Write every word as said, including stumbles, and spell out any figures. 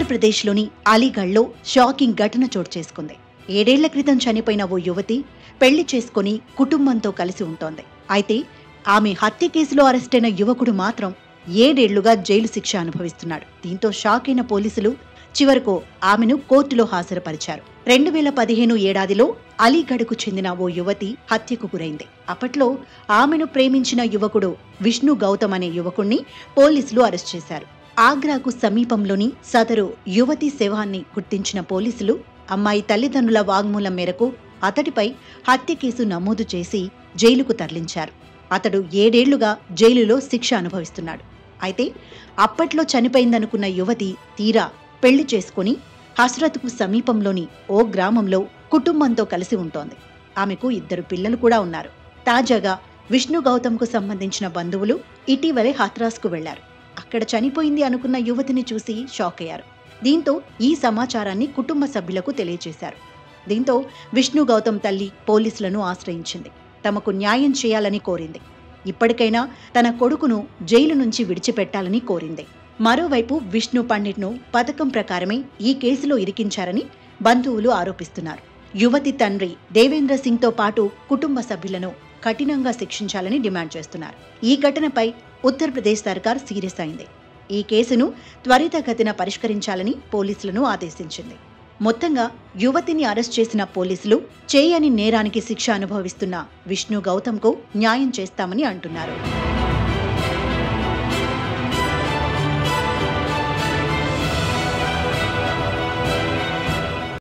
ఉత్తరప్రదేశ్లోని అలీగఢ్లో షాకింగ్ ఘటన చోటు చేసుకుంది. ఏడేళ్ల క్రితం చనిపోయిన ఓ యువతి పెళ్లి చేసుకుని కుటుంబంతో కలిసి ఉంటోంది. అయితే ఆమె హత్య కేసులో అరెస్టైన యువకుడు మాత్రం ఏడేళ్లుగా జైలు శిక్ష అనుభవిస్తున్నాడు. దీంతో షాక్ అయిన పోలీసులు చివరకు ఆమెను కోర్టులో హాజరుపరిచారు. రెండు వేల పదిహేను ఏడాదిలో అలీగఢ్కు చెందిన ఓ యువతి హత్యకు గురైంది. అప్పట్లో ఆమెను ప్రేమించిన యువకుడు విష్ణు గౌతమ్ అనే యువకుణ్ణి పోలీసులు అరెస్ట్ చేశారు. ఆగ్రాకు సమీపంలోని సదరు యువతి శవాన్ని గుర్తించిన పోలీసులు అమ్మాయి తల్లిదండ్రుల వాగ్మూలం మేరకు అతడిపై హత్య కేసు నమోదు చేసి జైలుకు తరలించారు. అతడు ఏడేళ్లుగా జైలులో శిక్ష అనుభవిస్తున్నాడు. అయితే అప్పట్లో చనిపోయిందనుకున్న యువతి తీరా పెళ్లి చేసుకుని హస్రత్కు సమీపంలోని ఓ గ్రామంలో కుటుంబంతో కలిసి ఉంటోంది. ఆమెకు ఇద్దరు పిల్లలు కూడా ఉన్నారు. తాజాగా విష్ణు గౌతమ్కు సంబంధించిన బంధువులు ఇటీవలే హత్రాస్కు వెళ్లారు. అక్కడ చనిపోయింది అనుకున్న యువతిని చూసి షాక్ అయ్యారు. దీంతో ఈ సమాచారాన్ని కుటుంబ సభ్యులకు తెలియజేశారు. దీంతో విష్ణు గౌతమ్ తల్లి పోలీసులను ఆశ్రయించింది. తమకు న్యాయం చేయాలని కోరింది. ఇప్పటికైనా తన కొడుకును జైలు నుంచి విడిచిపెట్టాలని కోరింది. మరోవైపు విష్ణు పండిట్ను పథకం ప్రకారమే ఈ కేసులో ఇరికించారని బంధువులు ఆరోపిస్తున్నారు. యువతి తండ్రి దేవేంద్ర సింగ్తో పాటు కుటుంబ సభ్యులను కఠినంగా శిక్షించాలని డిమాండ్ చేస్తున్నారు. ఈ ఘటనపై ఉత్తరప్రదేశ్ సర్కార్ సీరియస్ అయింది. ఈ కేసును త్వరితగతిన పరిష్కరించాలని పోలీసులను ఆదేశించింది. మొత్తంగా యువతిని అరెస్ట్ చేసిన పోలీసులు చేయని నేరానికి శిక్ష అనుభవిస్తున్న విష్ణు గౌతమ్కు న్యాయం చేస్తామని అంటున్నారు.